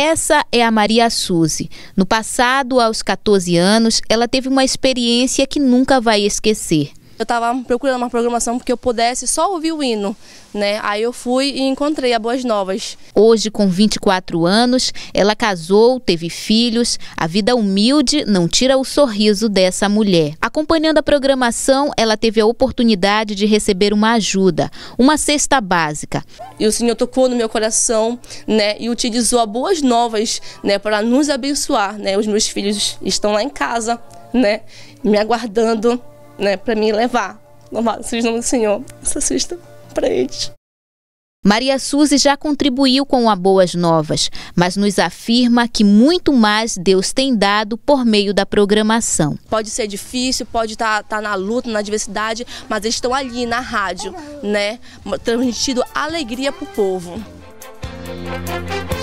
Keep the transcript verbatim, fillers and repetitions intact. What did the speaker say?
Essa é a Maria Suzy. No passado, aos quatorze anos, ela teve uma experiência que nunca vai esquecer. Eu estava procurando uma programação porque eu pudesse só ouvir o hino, né? Aí eu fui e encontrei a Boas Novas. Hoje, com vinte e quatro anos, ela casou, teve filhos. A vida humilde não tira o sorriso dessa mulher. Acompanhando a programação, ela teve a oportunidade de receber uma ajuda, uma cesta básica. E o Senhor tocou no meu coração, né? E utilizou a Boas Novas, né? Para nos abençoar, né? Os meus filhos estão lá em casa, né? Me aguardando, né, para me levar. Louvado seja o nome do Senhor. Essa cesta para eles. Maria Suzy já contribuiu com a Boas Novas, mas nos afirma que muito mais Deus tem dado por meio da programação. Pode ser difícil, pode estar tá, tá na luta, na adversidade, mas eles estão ali na rádio, né, transmitindo alegria para o povo.